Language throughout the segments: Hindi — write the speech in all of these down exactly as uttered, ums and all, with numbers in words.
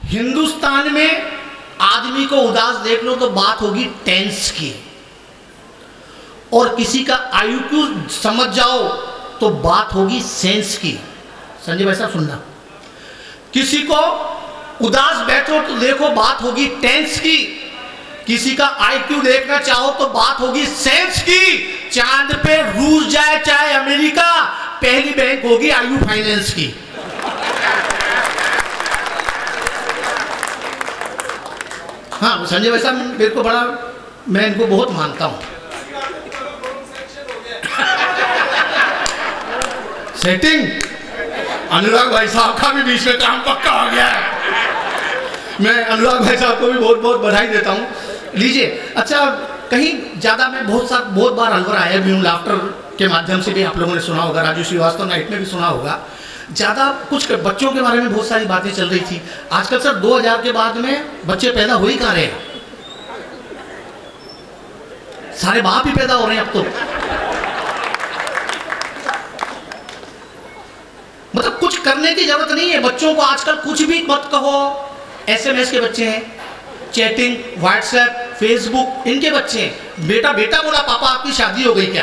हिंदुस्तान में आदमी को उदास देख लो तो बात होगी टेंस की, और किसी का आईक्यू समझ जाओ तो बात होगी सेंस की। संजय भाई साहब सुनना, किसी को उदास बैठो तो देखो बात होगी टेंस की, किसी का आईक्यू देखना चाहो तो बात होगी सेंस की। चांद पे रूस जाए चाहे अमेरिका, पहली बैंक होगी आयु फाइनेंस की। हाँ संजय भाई साहब मेरे को बड़ा, मैं इनको बहुत मानता हूँ। सेटिंग अनुराग भाई साहब का भी बीच में काम पक्का हो गया है। मैं अनुराग भाई साहब को भी बहुत बहुत बधाई देता हूँ। लीजिए, अच्छा कहीं ज़्यादा मैं बहुत सा बहुत बार अलवर आया भी हूँ, लाफ्टर के माध्यम से भी आप लोगों ने सुना होगा, राजू श्रीवास्तव नाइट में भी सुना होगा। ज़्यादा कुछ बच्चों के बारे में बहुत सारी बातें चल रही थी। आजकल सर दो हज़ार के बाद में बच्चे पैदा हो ही कहाँ रहे हैं, सारे बाप ही पैदा हो रहे हैं अब तो। मतलब कुछ करने की जरूरत नहीं है बच्चों को, आजकल कुछ भी मत कहो। एसएमएस के बच्चे हैं, चैटिंग, व्हाट्सएप, फेसबुक, इनके बच्चे हैं। बेटा बेटा बोला पापा आपकी शादी हो गई क्या?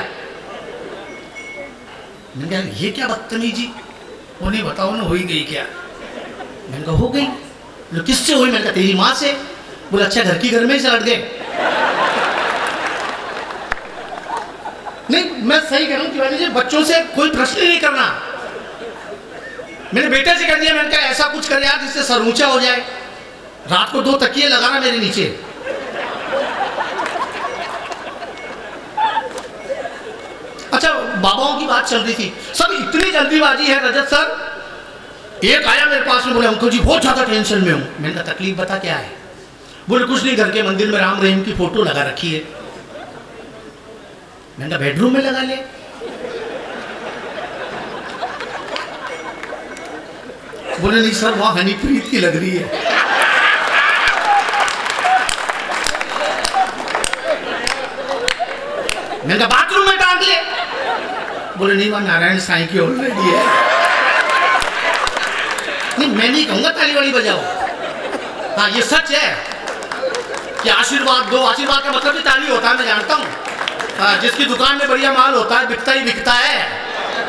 मैंने कहा ये क्या बदतमीजी, वो नहीं बताओ ना, हो ही गई क्या? मैंने कहा हो गई। बोले किससे हुई? मैंने कहा तेरी माँ से। बोले अच्छा घर की घर में ही से लड़ गए। नहीं मैं सही कह रहा हूँ तिवारी जी, बच्चों से कोई प्रश्न ही नहीं करना। मैंने बेटे से कह दिया, मैंने कहा ऐसा कुछ कर यार जिससे सर ऊंचा हो जाए, रात को दो तकिए लगाना मेरे नीचे। अच्छा बाबाओं की बात चल रही थी, सब इतनी जल्दीबाजी है रजत सर। एक आया मेरे पास में, बोले अंकल जी बहुत ज्यादा टेंशन में हूं। मैंने कहा तकलीफ बता क्या है? बोले कुछ नहीं, घर के मंदिर में राम रहीम की फोटो लगा रखी है। मैंने कहा बेडरूम में लगा ले। बोले नहीं सर वहां हनीप्रीत की लग रही है। मैंने कहा बाथरूम में टांग ले। बोले नहीं वहां नारायण साईं की ऑलरेडी है। नहीं मैं नहीं कहूंगा ताली वाली बजाओ। हाँ ये सच है कि आशीर्वाद दो, आशीर्वाद का मतलब भी ताली होता है, मैं जानता हूँ। हाँ, जिसकी दुकान में बढ़िया माल होता है बिकता ही बिकता है।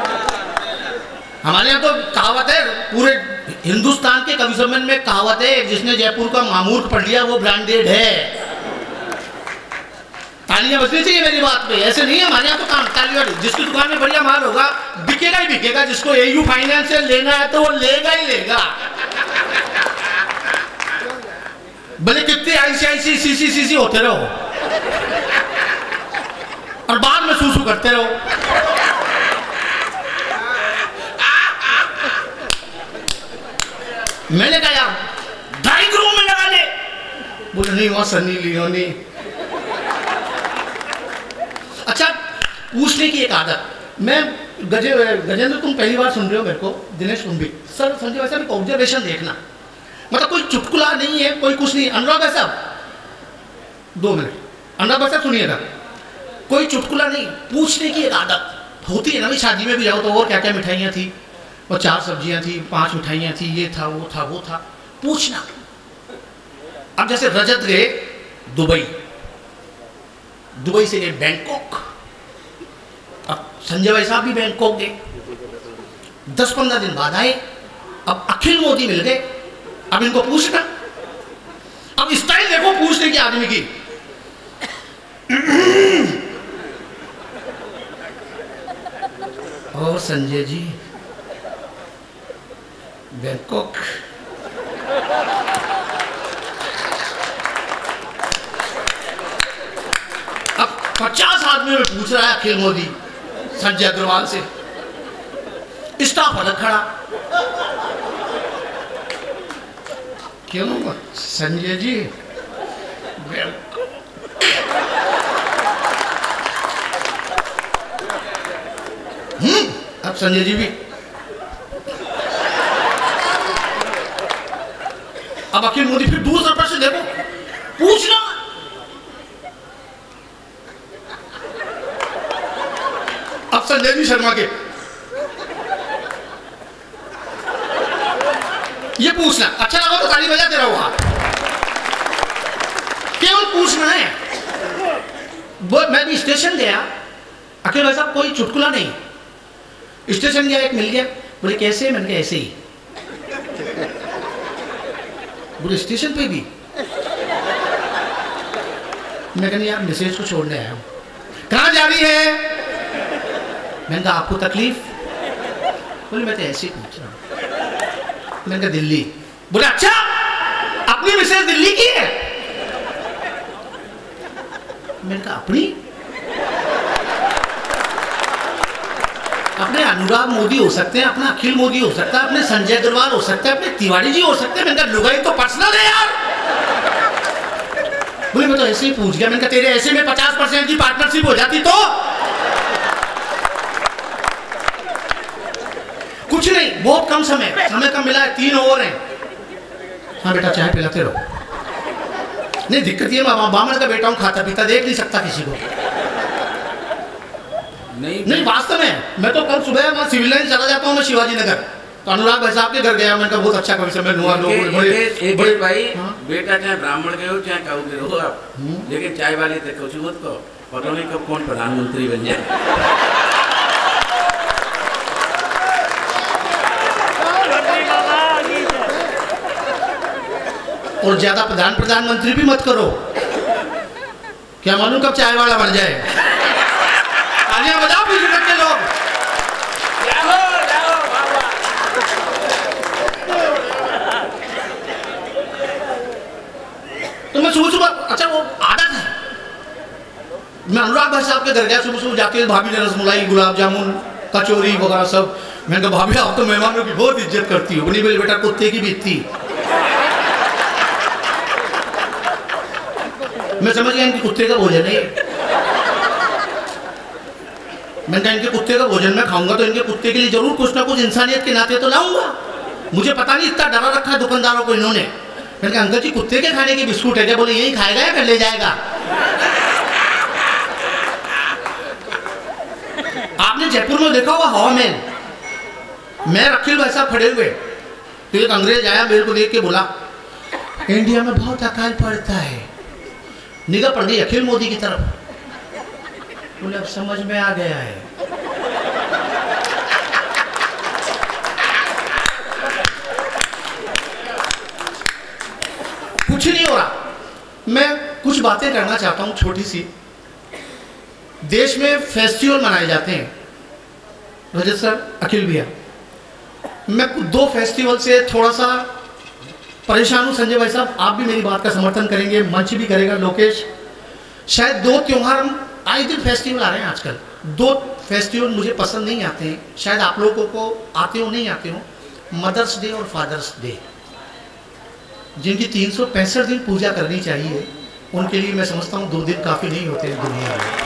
हमारे यहाँ तो कहावत है, पूरे हिंदुस्तान के कवि सम्मेलन में कहावत है, जिसने जयपुर का मामूर्ख पढ़ लिया वो ब्रांडेड है। तालियां बजनी चाहिए मेरी बात पे, ऐसे नहीं है हमारे यहाँ तो काम ताली वाली। जिसकी दुकान में बढ़िया माल होगा बिकेगा ही बिकेगा, जिसको एयू फाइनेंस से लेना है तो वो लेगा ही लेगा, भले कितने आईसीआईसी सीसीसीसी होते रहो और बाद में सूसू करते रहो। मैंने कहा यार ड्राइंग रूम में लगा ले। बोले नहीं वहां सन्नी लियोनी। अच्छा पूछने की एक आदत, मैं गजे गजेंद्र तुम पहली बार सुन रहे हो मेरे को, दिनेश तुम भी सर, संजय भाई साहब ऑब्जर्वेशन देखना, मतलब कोई चुटकुला नहीं है, कोई कुछ नहीं। अनुराग भाई साहब दो मिनट, अनुराग भाई साहब सुनिएगा, कोई चुटकुला नहीं, पूछने की एक आदत होती है ना भाई। शादी में भी जाओ तो और क्या क्या मिठाइयाँ थी, और चार सब्जियां थी, पांच मिठाइयाँ थी, ये था वो था वो था, पूछना। अब जैसे रजत गए दुबई, दुबई से गए बैंकॉक, अब संजय भाई साहब भी बैंकॉक गए, दस पंद्रह दिन बाद आए, अब अखिल मोदी मिल गए। अब इनको पूछना, अब स्टाइल देखो पूछने की आदमी की। और संजय जी बैंकॉक, अब पचास आदमी में पूछ रहा है अखिल मोदी संजय अग्रवाल से, स्टाफ अलग खड़ा। क्यों संजय जी हम्म अब संजय जी भी, अब अखिल मोदी फिर दूसरे प्रश्न देखो पूछना। अब संजय जी शर्मा के ये पूछना, अच्छा लगा तो ताली बजाते रहो आप, केवल पूछना है। वो मैं भी स्टेशन गया, अकेले भाई साहब कोई चुटकुला नहीं, स्टेशन गया, एक मिल गया, बोले कैसे, मैंने कहा ऐसे ही। बोले स्टेशन पे भी? मैं कहनी यार मैसेज को छोड़ने आया हूँ। कहाँ जा रही है? मैंने कहा आपको तकलीफ? बोले मैं तो ऐसे ही पूछ रहा हूँ। मैंने कहा दिल्ली। बोले अच्छा, अपनी मिसेज दिल्ली की है? मैंने कहा अपनी? अपने अनुराग मोदी हो सकते हैं, अपना अखिल मोदी हो सकता है, अपने संजय अग्रवाल हो सकता है, अपने तिवारी जी हो सकते हैं। मैंने कहा लुगाई तो पर्सनल है यार। बोले मैं तो ऐसे ही पूछ गया। मैंने कहा तेरे ऐसे में पचास परसेंट की पार्टनरशिप हो जाती तो? कुछ नहीं, बहुत कम समय समय कम मिला है, तीन ओवर है। हाँ बेटा चाय पिलाते रहो। नहीं दिक्कत ये बामन का बेटा हूँ, खाता पीता देख नहीं सकता किसी को। नहीं नहीं वास्तव में मैं तो कल सुबह वहाँ सिविल लाइन चला जाता हूँ मैं शिवाजी नगर, तो अनुराग भाई साहब के घर गया। मैंने कहा बहुत अच्छा कवि सम्मेलन हुआ, लोग बड़े बड़े भाई बेटा चाहे ब्राह्मण के हो चाहे काऊ के हो आप, लेकिन चाय वाले तक कुछ मत को पता नहीं कब कौन प्रधानमंत्री बन जाए। और ज्यादा प्रधान प्रधानमंत्री भी मत करो, क्या मालूम कब चाय वाला बन जाए। तालियां बजाओ पीछे के लोग। तो मैं सुबह सुबह, अच्छा वो आदत है, मैं अनुराग भाई साहब के घर गया सुबह सुबह जाके, भाभी ने रसमलाई, गुलाब जामुन, कचौरी वगैरह सब। मैंने कहा भाभी आप तो मेहमानों की बहुत इज्जत करती हो। बोली बोली बेटा कुत्ते की भी इतनी। मैं समझ गया इनके कुत्ते का भोजन है। मैंने कहा इनके कुत्ते का भोजन मैं खाऊंगा तो इनके कुत्ते के लिए जरूर कुछ ना कुछ इंसानियत के नाते तो लाऊंगा। मुझे पता नहीं इतना डरा रखा है दुकानदारों को इन्होंने। मैंने कहा अंकल जी कुत्ते के खाने के बिस्कुट है क्या? बोले यही खाएगा या फिर ले जाएगा? आपने जयपुर में देखा हुआ हवा महल, मैं अखिल भाई साहब खड़े हुए, तो एक अंग्रेज आया मेरे को देख के बोला इंडिया में बहुत अकाल पड़ता है। निगाह पड़ गई अखिल मोदी की तरफ। बोले अब समझ में आ गया है। कुछ नहीं हो रहा। मैं कुछ बातें करना चाहता हूं छोटी सी। देश में फेस्टिवल मनाए जाते हैं, रजत सर, अखिल भैया, मैं दो फेस्टिवल से थोड़ा सा परेशान हूँ। संजय भाई साहब आप भी मेरी बात का समर्थन करेंगे, मंच भी करेगा लोकेश। शायद दो त्योहार, आए दिन फेस्टिवल आ रहे हैं आजकल, दो फेस्टिवल मुझे पसंद नहीं आते हैं, शायद आप लोगों को आते हो नहीं आते हो। मदर्स डे और फादर्स डे, जिनकी तीन सौ पैंसठ दिन पूजा करनी चाहिए, उनके लिए मैं समझता हूँ दो दिन काफ़ी नहीं होते दुनिया में।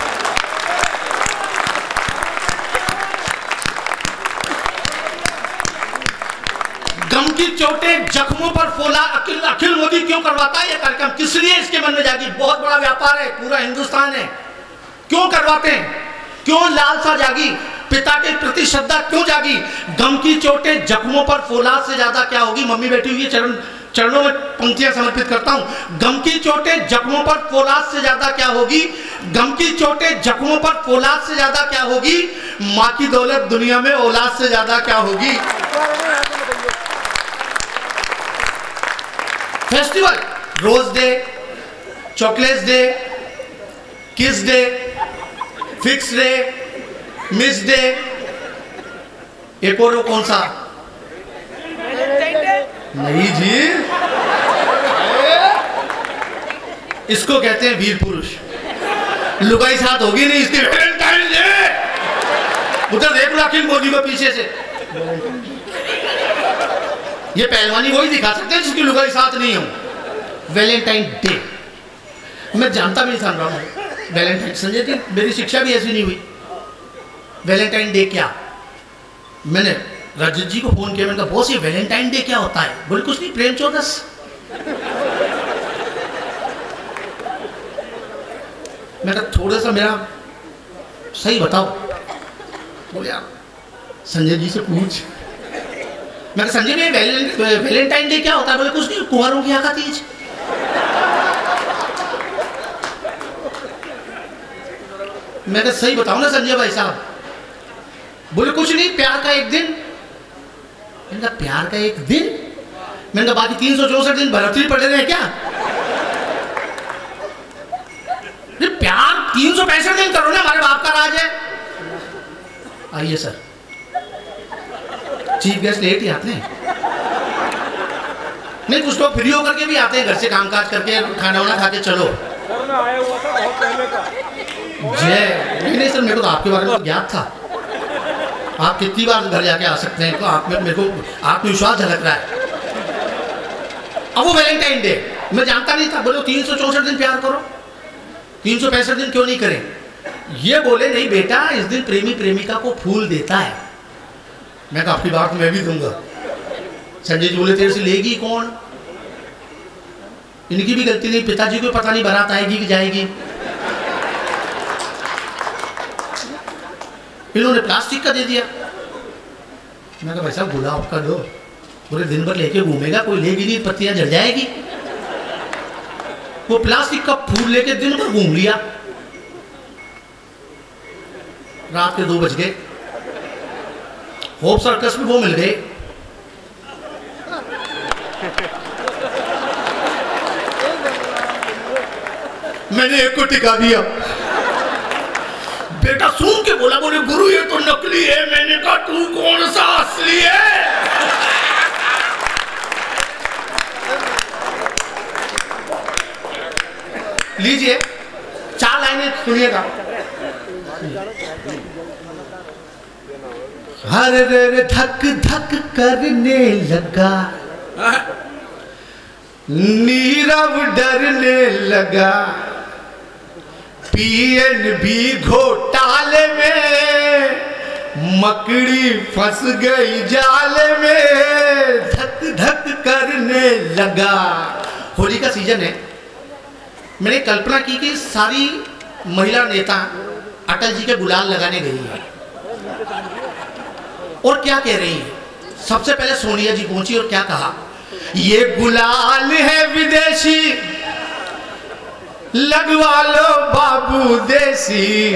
गम की चोटें जख्मों पर फोला अखिल अखिल मोदी क्यों करवाता है ये कार्यक्रम? किस लिए इसके मन में जागी? बहुत बड़ा व्यापार है, पूरा हिंदुस्तान है, क्यों करवाते हैं? क्यों लालसा जागी? पिता के प्रति श्रद्धा क्यों जागी? गम की चोटें जख्मों पर फौलाद से ज्यादा क्या होगी? मम्मी बैठी हुई है, चरण चरणों में पंक्तियां समर्पित करता हूं। गम की चोटें जख्मों पर फौलाद से ज्यादा क्या होगी? गम की चोटें जख्मों पर फौलाद से ज्यादा क्या होगी? माँ की दौलत दुनिया में औलाद से ज्यादा क्या होगी? Festival, rose day, chocolates day, kiss day, fix day, miss day, एक और कौन सा? नहीं जी, इसको कहते हैं वीर पुरुष। लुगाई साथ होगी नहीं इसकी। वैलेंटाइन डे, उधर देख लो अखिल मोदी को पीछे से। ये पहलवानी वही दिखा सकते हैं जिसकी लुगाई साथ नहीं हो। वैलेंटाइन डे मैं जानता भी नहीं था वैलेंटाइन। संजय जी मेरी शिक्षा भी ऐसी नहीं हुई। वैलेंटाइन डे क्या? मैंने रजत जी को फोन किया, मैंने कहा बॉस ये वैलेंटाइन डे क्या होता है? बोले कुछ नहीं, प्रेम चौदस। मैं कहा थोड़ा सा मेरा सही बताओ। बोले आप संजय जी से पूछ। मैं कहा संजय भाई वैलेंटाइन डे क्या होता है? बोले कुछ नहीं, कुंवारों की आका तीज। मैं कहा सही बताओ ना संजय भाई साहब। बोले कुछ नहीं, प्यार का एक दिन। मैंने कहा प्यार का एक दिन? मैंने कहा बाकी तीन सौ चौसठ दिन भरतरी पड़े रहे क्या? प्यार तीन सौ पैंसठ दिन करो ना, हमारे बाप का राज है। आइए सर, चीफ गेस्ट लेट ही आते हैं। नहीं, कुछ लोग फ्री होकर के भी आते हैं, घर से कामकाज करके खाना वाना खा के चलो। आया हुआ था बहुत पहले का। जय नहीं नहीं सर, मेरे को तो आपके बारे में तो ज्ञात था। आप कितनी बार घर जाके आ सकते हैं, तो आप में मेरे को आत्मविश्वास झलक रहा है। अब वो वैलेंटाइन डे मैं जानता नहीं था। बोलो तीन सौ चौसठ दिन प्यार करो, तीन सौ पैंसठ दिन क्यों नहीं करें? ये बोले नहीं बेटा, इस दिन प्रेमी प्रेमिका को फूल देता है। मैं कहा आपकी बात मैं भी दूंगा। संजय जी बोले तेरे से लेगी कौन? इनकी भी गलती नहीं, पिताजी को पता नहीं बारात आएगी कि जाएगी। इन्होंने प्लास्टिक का दे दिया। मैं कहा भाई साहब गुलाब का दो। पूरे दिन भर लेके घूमेगा, कोई लेगी नहीं, पत्तियां झड़ जाएगी। वो प्लास्टिक का फूल लेके दिन भर घूम लिया। रात के दो बज गए, होप सर्कस में वो मिल गए। मैंने एक को टिका दिया। बेटा सुन के बोला, बोले गुरु ये तो नकली है। मैंने कहा तू कौन सा असली है? लीजिए चार लाइनें सुनिएगा। हर रे धक धक करने लगा, नीरव डरने लगा, पीएनबी घोटाले में मकड़ी फंस गई जाले में, धक धक करने लगा। होली का सीजन है। मैंने कल्पना की कि सारी महिला नेता अटल जी के गुलाल लगाने गई है। और क्या कह रही है? सबसे पहले सोनिया जी पहुंची और क्या कहा? ये गुलाल है विदेशी, लगवा लो बाबू देसी।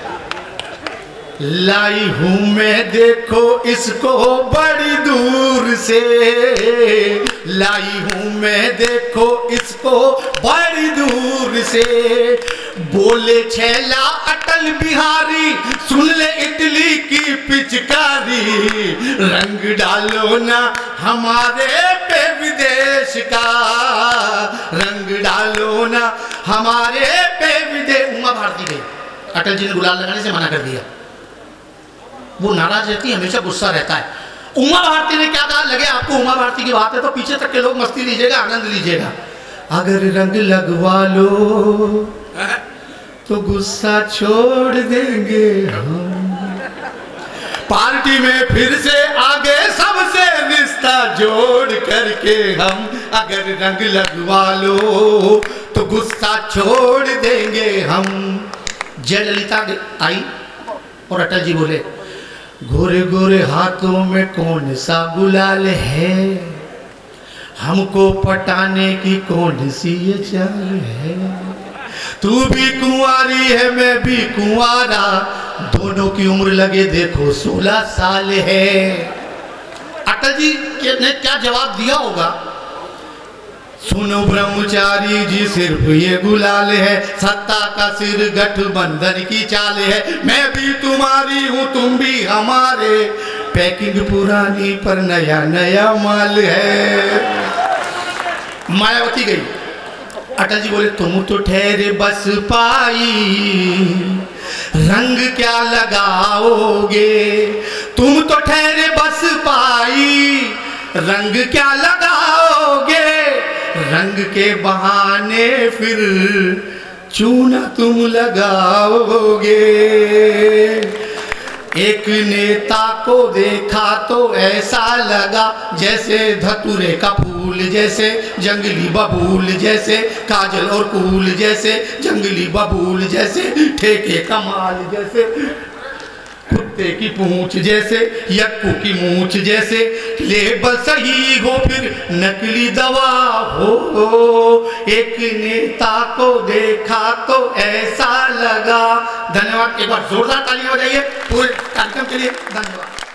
लाई हूं मैं देखो इसको बड़ी दूर से, लाई हूं मैं देखो इसको बड़ी दूर से। बोले छैला अटल बिहारी, सुन ले इटली की पिचकारी, रंग डालो ना हमारे पे विदेश का, रंग डालो ना हमारे पे विदेश। उमा भारती गई, अटल जी ने गुलाल लगाने से मना कर दिया। वो नाराज रहती है, हमेशा गुस्सा रहता है। उमा भारती ने क्या कहा? लगे आपको उमा भारती की बात है तो पीछे तक के लोग मस्ती लीजिएगा, आनंद लीजिएगा। अगर रंग लगवा लो तो गुस्सा छोड़ देंगे हम, पार्टी में फिर से आगे सबसे रिश्ता जोड़ करके हम। अगर रंग लगवा लो तो गुस्सा छोड़ देंगे हम। जयललिता आई और अटल जी बोले गोरे गोरे हाथों में कौन सा गुलाल है, हमको पटाने की कौन सी ये चाल है। तू भी कुंवारी है मैं भी कुंवारा, दोनों की उम्र लगे देखो सोलह साल है। अटल जी ने क्या जवाब दिया होगा? सुनो ब्रह्मचारी जी सिर्फ ये गुलाल है, सत्ता का सिर गठबंधन की चाल है। मैं भी तुम्हारी हूँ तुम भी हमारे, पैकिंग पुरानी पर नया नया माल है। मायावती गई, अटल जी बोले तुम तो ठहरे बस पाई, रंग क्या लगाओगे। तुम तो ठहरे बस पाई, रंग क्या लगाओगे। रंग के बहाने फिर चूना तुम लगाओगे। एक नेता को देखा तो ऐसा लगा जैसे धतूरे का फूल, जैसे जंगली बबूल, जैसे काजल और कूल, जैसे जंगली बबूल, जैसे ठेके कमाल, जैसे खुद कुत्ते की पूंछ जैसे, यक्कू की मूछ जैसे, लेबल सही हो फिर नकली दवा हो। एक नेता को देखा तो ऐसा लगा। धन्यवाद, एक बार जोरदार ताली हो जाइए पूरे कार्यक्रम के लिए। धन्यवाद।